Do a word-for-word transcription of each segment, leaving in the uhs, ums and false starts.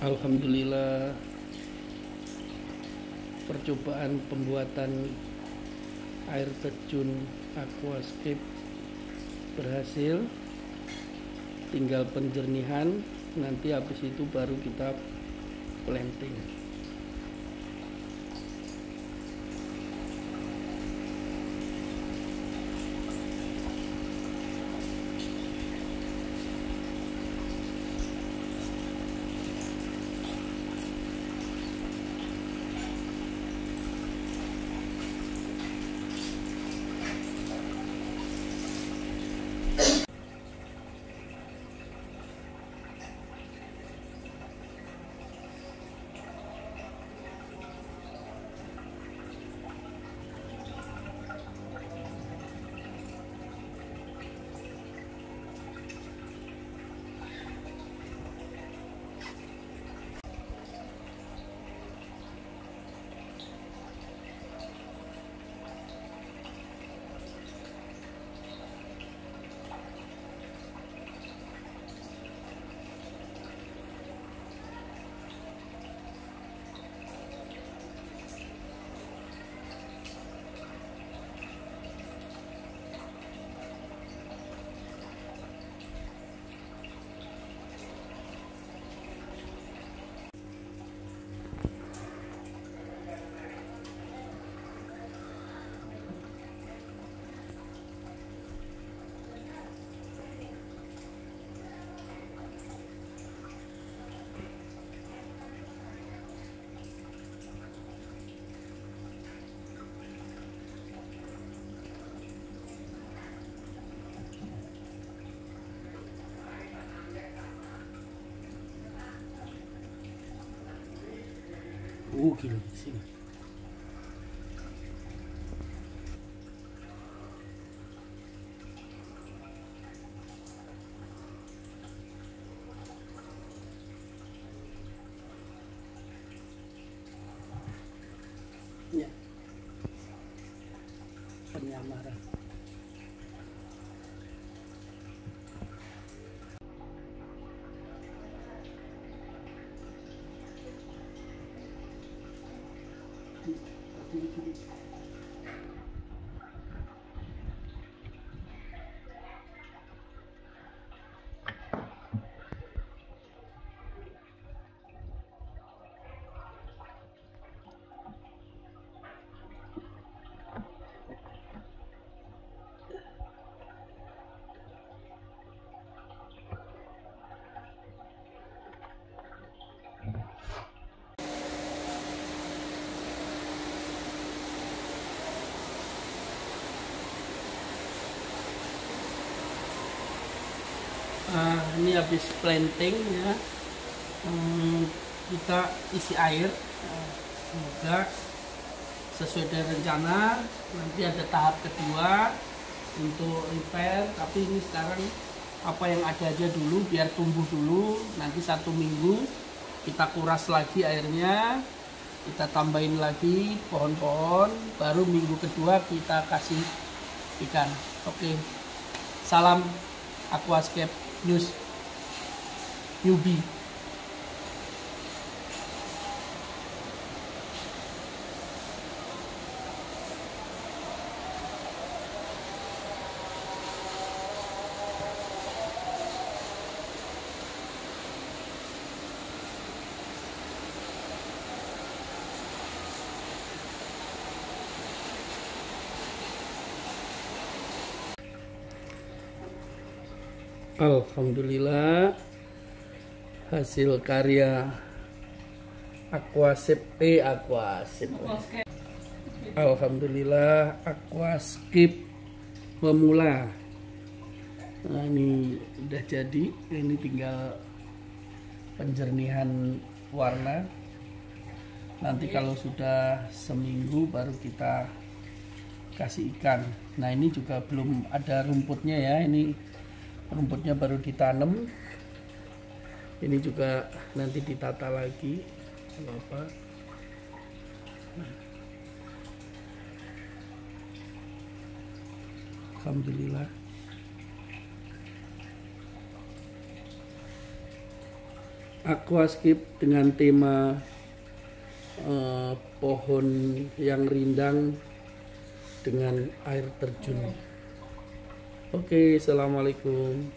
Alhamdulillah, percobaan pembuatan air terjun aquascape berhasil. Tinggal penjernihan, nanti habis itu baru kita planting. Oh, gila di sini. Ya. Penyamaran. Uh, ini habis planting ya, um, kita isi air, uh, semoga sesuai dengan rencana. Nanti ada tahap kedua untuk repair, tapi ini sekarang apa yang ada aja dulu biar tumbuh dulu. Nanti satu minggu kita kuras lagi airnya, kita tambahin lagi pohon-pohon, baru minggu kedua kita kasih ikan. Oke, salam Aquascape News newbie. Alhamdulillah, hasil karya Aquascape eh Aquascape. Alhamdulillah, Aquascape pemula. Nah, ini udah jadi, ini tinggal penjernihan warna. Nanti kalau sudah seminggu baru kita kasih ikan. Nah, ini juga belum ada rumputnya ya, ini rumputnya baru ditanam. Ini juga nanti ditata lagi apa. Nah. Alhamdulillah. aquascape dengan tema uh, pohon yang rindang dengan air terjun. Oke, assalamualaikum.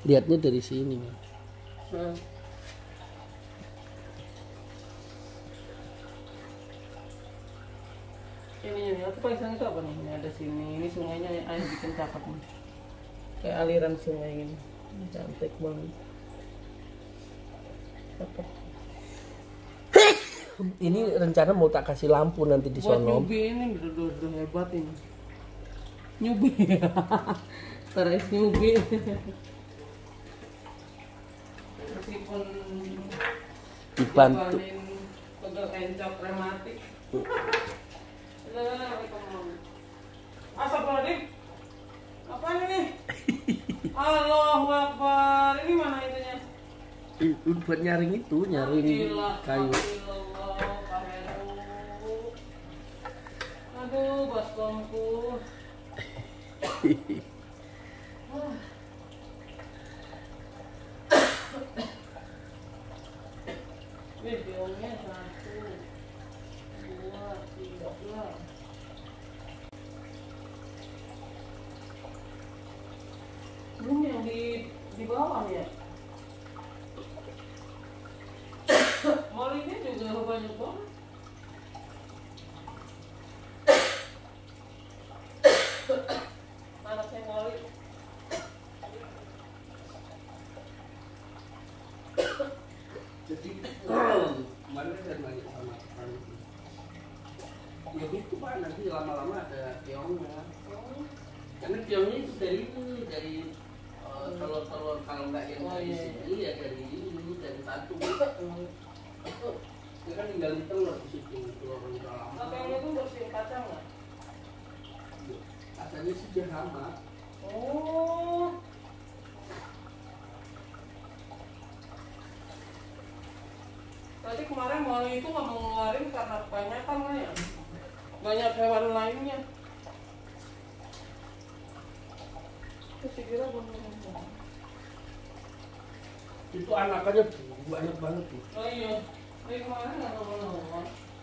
lihatnya dari sini. Nah. Ini ini aku pasang itu apa nih? Ini ada sini, ini sungainya air bikin cakep nih. Kayak aliran sungai ini, cantik banget. Cakep. Ini rencana mau tak kasih lampu nanti di buat sono. Nyubi ini udah, udah hebat ini. Nyubi. Tarik nyubi. Meskipun Dibantu. pegel encok rematik. Astagfirullahaladzim. Apaan ini? Allahu Akbar. Ini mana itunya? Buat nyaring itu, nyaring kayu. Aduh, baskomku. Videonya satu, dua, tiga. Belum yang di di bawah ya. Molinya juga banyak banget. Anaknya moli. Jadi kemarin saya nanya sama tukang itu. Ya itu Pak, nanti lama-lama ada keongnya. Karena keongnya itu dari ini, dari uh, telur-telur kalau nggak yang dari sini ya dari ini, dari satu. Dia kan tinggal di telur di situ, telur udah lama. Keongnya itu bersihin kacang nggak? Katanya sih dia hama. Oh. Tadi kemarin Molly itu nggak mau ngeluarin karena kebanyakan lah ya. Banyak hewan lainnya. Terus kira bener-bener. Itu anakannya banyak banget tuh. Oh iya, ini kemarin nggak mau.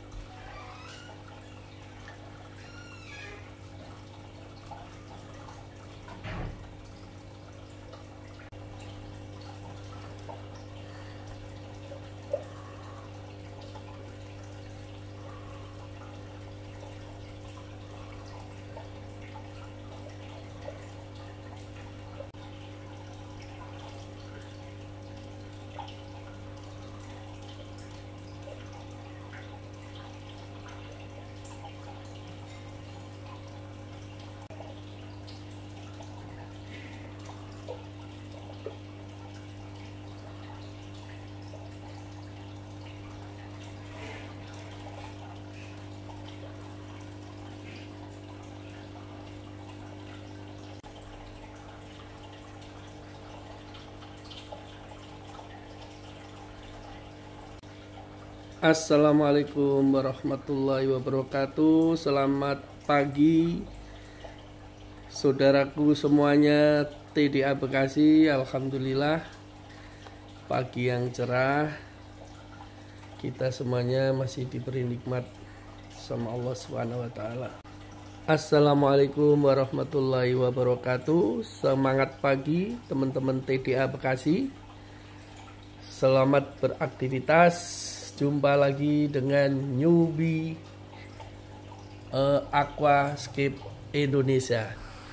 Assalamualaikum warahmatullahi wabarakatuh. Selamat pagi saudaraku semuanya T D A Bekasi. Alhamdulillah pagi yang cerah. Kita semuanya masih diberi nikmat sama Allah subhanahu wa taala. Assalamualaikum warahmatullahi wabarakatuh. Semangat pagi teman-teman T D A Bekasi. Selamat beraktivitas. Jumpa lagi dengan Nyubi uh, Aquascape Indonesia.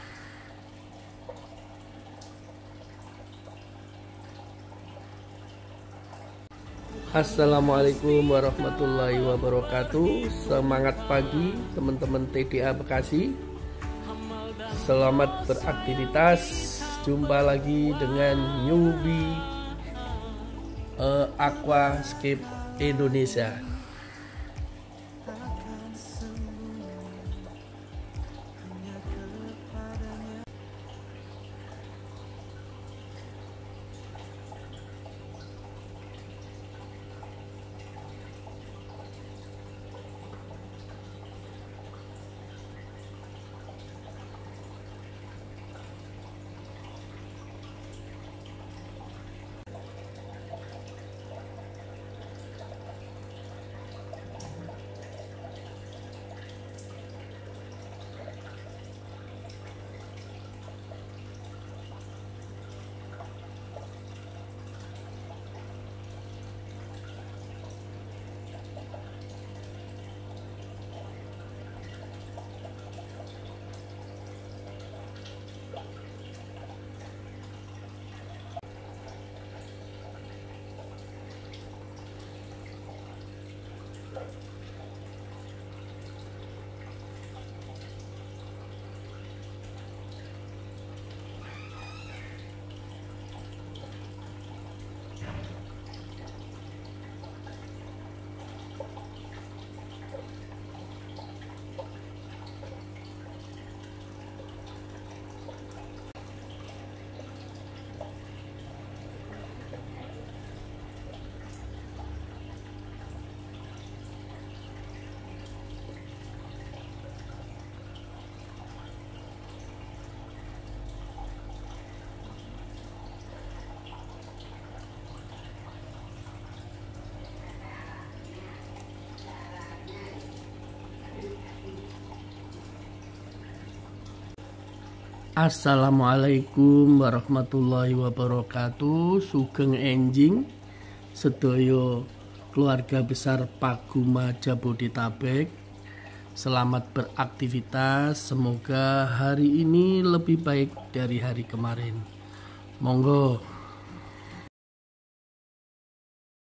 Assalamualaikum warahmatullahi wabarakatuh. Semangat pagi teman-teman T D A Bekasi. Selamat beraktivitas. Jumpa lagi dengan Nyubi uh, Aquascape Indonesia. Assalamualaikum warahmatullahi wabarakatuh. Sugeng enjing sedaya keluarga besar Paguma Jabodetabek. Selamat beraktivitas. Semoga hari ini lebih baik dari hari kemarin. Monggo